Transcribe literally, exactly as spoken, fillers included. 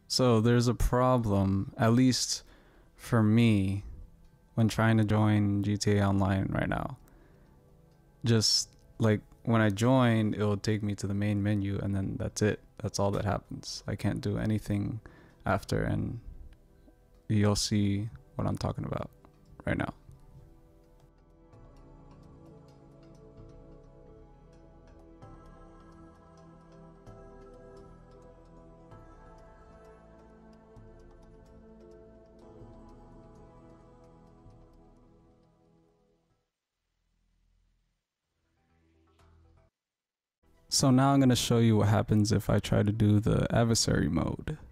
So there's a problem, at least for me, when trying to join G T A Online right now. Just like when I join, it will take me to the main menu and then that's it. That's all that happens. I can't do anything after, and you'll see what I'm talking about right now. So now I'm going to show you what happens if I try to do the adversary mode.